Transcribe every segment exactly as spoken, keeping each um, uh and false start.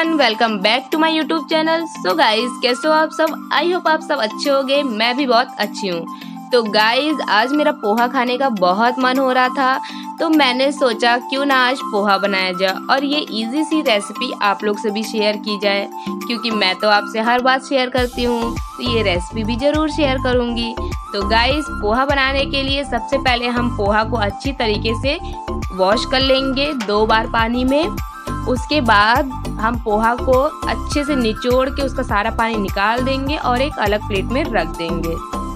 Everyone, welcome back to my YouTube channel. So guys, कैसे हो आप सब? आई होप आप सब अच्छे होंगे। मैं भी बहुत अच्छी हूँ। तो गाइज, आज मेरा पोहा खाने का बहुत मन हो रहा था, तो मैंने सोचा क्यों ना आज पोहा बनाया जाए और ये इजी सी रेसिपी आप लोग से भी शेयर की जाए, क्योंकि मैं तो आपसे हर बात शेयर करती हूँ, तो ये रेसिपी भी ज़रूर शेयर करूँगी। तो गाइज, पोहा बनाने के लिए सबसे पहले हम पोहा को अच्छी तरीके से वॉश कर लेंगे दो बार पानी में। उसके बाद हम पोहा को अच्छे से निचोड़ के उसका सारा पानी निकाल देंगे और एक अलग प्लेट में रख देंगे।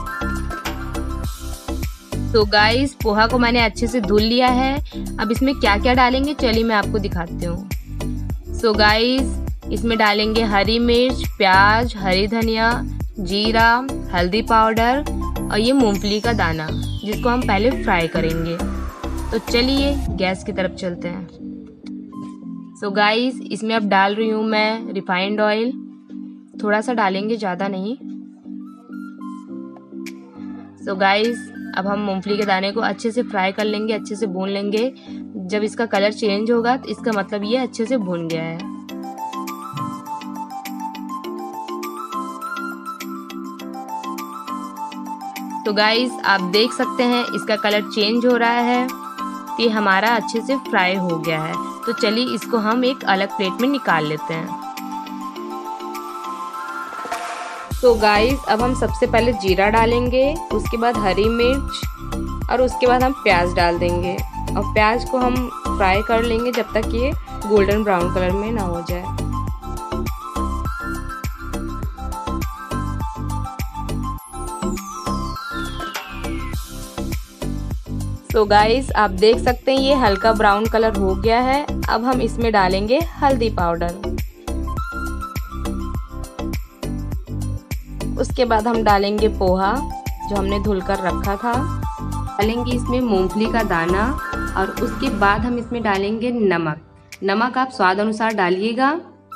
तो गाइस, पोहा को मैंने अच्छे से धुल लिया है। अब इसमें क्या क्या डालेंगे चलिए मैं आपको दिखाती हूँ। सो गाइस, इसमें डालेंगे हरी मिर्च, प्याज, हरी धनिया, जीरा, हल्दी पाउडर और ये मूंगफली का दाना, जिसको हम पहले फ्राई करेंगे। तो चलिए गैस की तरफ चलते हैं। सो गाइस, इसमें अब डाल रही हूँ मैं रिफाइंड ऑयल। थोड़ा सा डालेंगे, ज़्यादा नहीं। सो गाइस, अब हम मूंगफली के दाने को अच्छे से फ्राई कर लेंगे, अच्छे से भून लेंगे। जब इसका कलर चेंज होगा तो इसका मतलब ये अच्छे से भून गया है। तो गाइस, आप देख सकते हैं इसका कलर चेंज हो रहा है, ये हमारा अच्छे से फ्राई हो गया है। तो चलिए इसको हम एक अलग प्लेट में निकाल लेते हैं। तो गाइस, अब हम सबसे पहले जीरा डालेंगे, उसके बाद हरी मिर्च और उसके बाद हम प्याज डाल देंगे और प्याज को हम फ्राई कर लेंगे जब तक ये गोल्डन ब्राउन कलर में ना हो जाए। तो गाइस, आप देख सकते हैं ये हल्का ब्राउन कलर हो गया है। अब हम इसमें डालेंगे हल्दी पाउडर। उसके बाद हम डालेंगे पोहा जो हमने धुलकर रखा था। डालेंगे इसमें मूंगफली का दाना और उसके बाद हम इसमें डालेंगे नमक। नमक आप स्वाद अनुसार डालिएगा।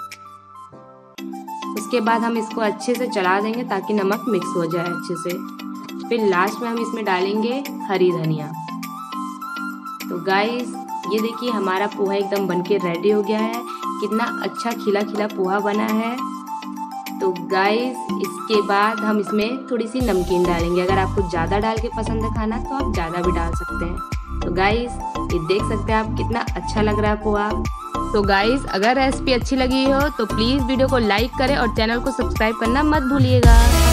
उसके बाद हम इसको अच्छे से चला देंगे ताकि नमक मिक्स हो जाए अच्छे से। फिर लास्ट में हम इसमें डालेंगे हरी धनिया। तो गाइस, ये देखिए हमारा पोहा एकदम बनके रेडी हो गया है। कितना अच्छा खिला खिला पोहा बना है। तो गाइस, इसके बाद हम इसमें थोड़ी सी नमकीन डालेंगे। अगर आपको ज़्यादा डाल के पसंद है खाना तो आप ज़्यादा भी डाल सकते हैं। तो गाइस, ये देख सकते हैं आप कितना अच्छा लग रहा है पोहा। तो गाइस, अगर रेसिपी अच्छी लगी हो तो प्लीज़ वीडियो को लाइक करें और चैनल को सब्सक्राइब करना मत भूलिएगा।